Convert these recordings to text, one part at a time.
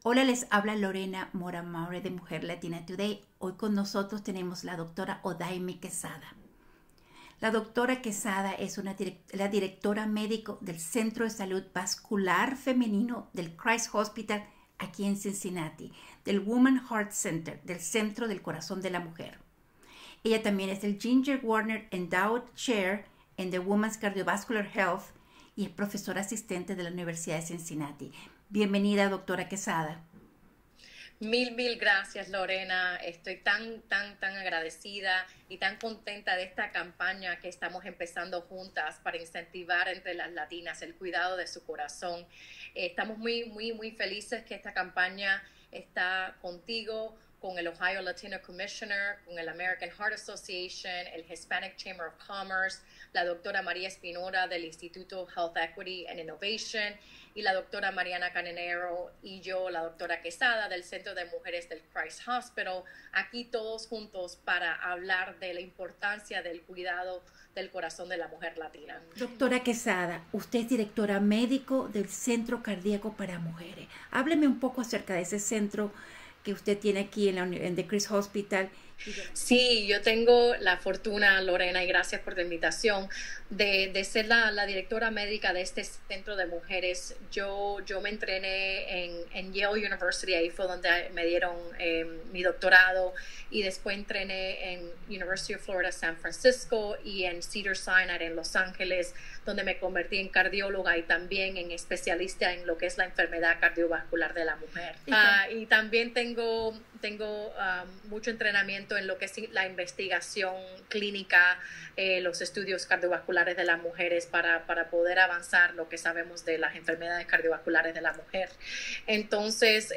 Hola, les habla Lorena Mora Maure de Mujer Latina Today. Hoy con nosotros tenemos la doctora Odaime Quesada. La doctora Quesada es la directora médico del Centro de Salud Vascular Femenino del Christ Hospital aquí en Cincinnati, del Woman Heart Center, del Centro del Corazón de la Mujer. Ella también es el Ginger Warner Endowed Chair en the Women's Cardiovascular Health y es profesora asistente de la Universidad de Cincinnati. Bienvenida, doctora Quesada. Mil gracias, Lorena. Estoy tan agradecida y tan contenta de esta campaña que estamos empezando juntas para incentivar entre las latinas el cuidado de su corazón. Estamos muy felices que esta campaña está contigo, con el Ohio Latino Commissioner, con el American Heart Association, el Hispanic Chamber of Commerce, la doctora María Espinola del Instituto Health Equity and Innovation y la doctora Mariana Cananero y yo, la doctora Quesada del Centro de Mujeres del Christ Hospital, aquí todos juntos para hablar de la importancia del cuidado del corazón de la mujer latina. Doctora Quesada, usted es directora médico del Centro Cardíaco para Mujeres. Hábleme un poco acerca de ese centro que usted tiene aquí en The Christ Hospital. Sí, yo tengo la fortuna, Lorena, y gracias por la invitación, de ser la directora médica de este centro de mujeres. Yo me entrené en Yale University, ahí fue donde me dieron mi doctorado, y después entrené en University of Florida San Francisco y en Cedars-Sinai en Los Ángeles, donde me convertí en cardióloga y también en especialista en lo que es la enfermedad cardiovascular de la mujer. Y también tengo mucho entrenamiento en lo que es la investigación clínica, los estudios cardiovasculares de las mujeres para poder avanzar lo que sabemos de las enfermedades cardiovasculares de la mujer. Entonces,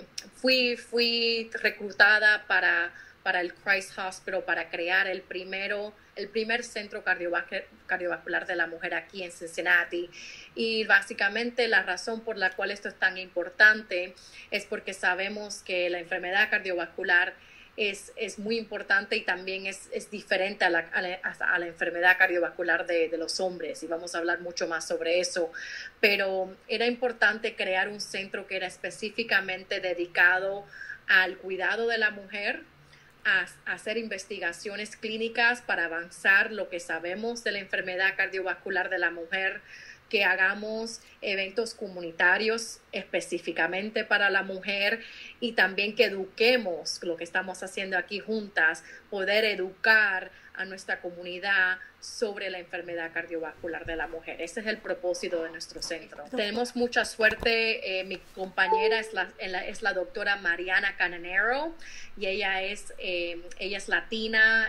fui reclutada para el Christ Hospital para crear el primer centro cardiovascular de la mujer aquí en Cincinnati. Y básicamente la razón por la cual esto es tan importante es porque sabemos que la enfermedad cardiovascular es muy importante y también es diferente a la enfermedad cardiovascular de los hombres, y vamos a hablar mucho más sobre eso. Pero era importante crear un centro que era específicamente dedicado al cuidado de la mujer, a hacer investigaciones clínicas para avanzar lo que sabemos de la enfermedad cardiovascular de la mujer, que hagamos eventos comunitarios específicamente para la mujer y también que eduquemos, lo que estamos haciendo aquí juntas, poder educar a nuestra comunidad sobre la enfermedad cardiovascular de la mujer. Ese es el propósito de nuestro centro. Tenemos mucha suerte. Mi compañera es la doctora Mariana Cananero, y ella es latina,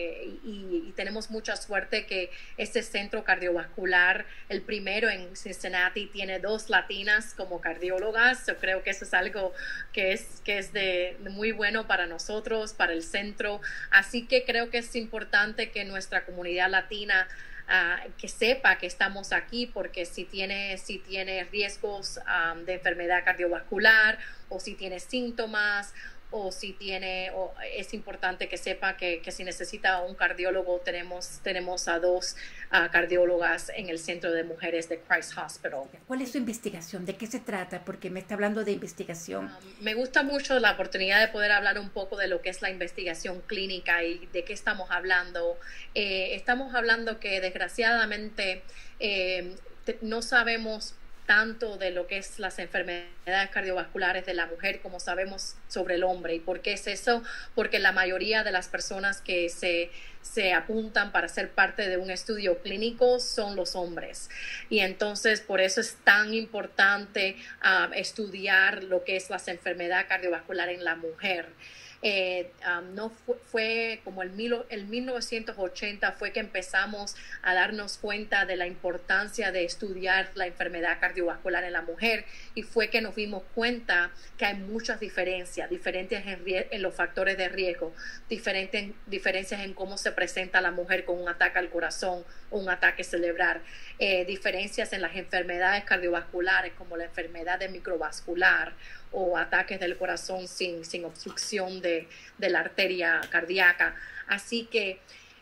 y tenemos mucha suerte que este centro cardiovascular, el primero en Cincinnati, tiene 2 latinas como cardiólogas. Yo creo que eso es algo que es de muy bueno para nosotros, para el centro. Así que creo que es importante que nuestra comunidad latina que sepa que estamos aquí, porque si tiene riesgos de enfermedad cardiovascular, o si tiene síntomas, o es importante que sepa que si necesita un cardiólogo, tenemos a 2 cardiólogas en el Centro de Mujeres de Christ Hospital. ¿Cuál es su investigación? ¿De qué se trata? Porque me está hablando de investigación. Me gusta mucho la oportunidad de poder hablar un poco de lo que es la investigación clínica y de qué estamos hablando. Estamos hablando que desgraciadamente no sabemos tanto de lo que es las enfermedades cardiovasculares de la mujer como sabemos sobre el hombre. ¿Y por qué es eso? Porque la mayoría de las personas que se apuntan para ser parte de un estudio clínico son los hombres. Y entonces por eso es tan importante estudiar lo que es las enfermedades cardiovasculares en la mujer. No fue como el 1980 fue que empezamos a darnos cuenta de la importancia de estudiar la enfermedad cardiovascular en la mujer, y fue que nos dimos cuenta que hay muchas diferencias en los factores de riesgo, diferencias en cómo se presenta la mujer con un ataque al corazón o un ataque cerebral, diferencias en las enfermedades cardiovasculares como la enfermedad de microvascular o ataques del corazón sin obstrucción de la arteria cardíaca. Así que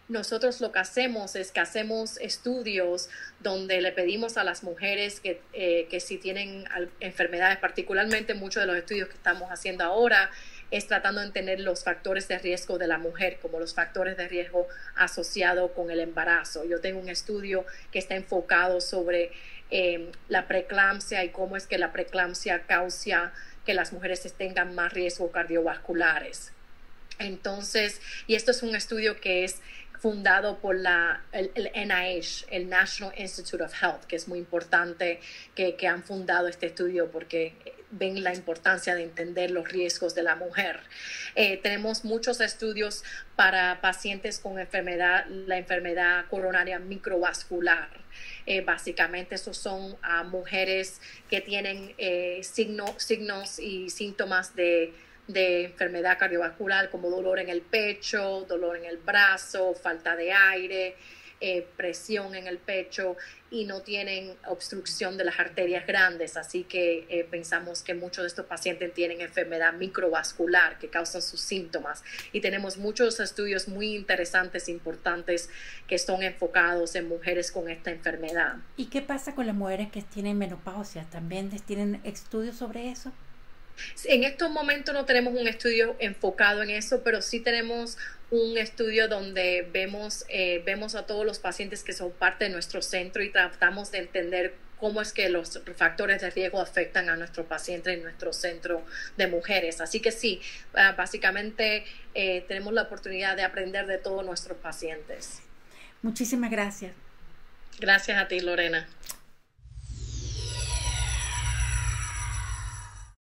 nosotros lo que hacemos es que hacemos estudios donde le pedimos a las mujeres que si tienen enfermedades, particularmente muchos de los estudios que estamos haciendo ahora, es tratando de entender los factores de riesgo de la mujer, como los factores de riesgo asociados con el embarazo. Yo tengo un estudio que está enfocado sobre la preeclampsia y cómo es que la preeclampsia causa que las mujeres tengan más riesgos cardiovasculares. Entonces, y esto es un estudio que es fundado por el NIH, el National Institute of Health, que es muy importante que han fundado este estudio porque ven la importancia de entender los riesgos de la mujer. Tenemos muchos estudios para pacientes con la enfermedad coronaria microvascular. Básicamente, esos son mujeres que tienen signos y síntomas de enfermedad cardiovascular como dolor en el pecho, dolor en el brazo, falta de aire, presión en el pecho y no tienen obstrucción de las arterias grandes. Así que pensamos que muchos de estos pacientes tienen enfermedad microvascular que causan sus síntomas. Y tenemos muchos estudios muy interesantes, importantes, que son enfocados en mujeres con esta enfermedad. ¿Y qué pasa con las mujeres que tienen menopausia? ¿También tienen estudios sobre eso? En estos momentos no tenemos un estudio enfocado en eso, pero sí tenemos un estudio donde vemos a todos los pacientes que son parte de nuestro centro y tratamos de entender cómo es que los factores de riesgo afectan a nuestros pacientes en nuestro centro de mujeres. Así que sí, básicamente tenemos la oportunidad de aprender de todos nuestros pacientes. Muchísimas gracias. Gracias a ti, Lorena.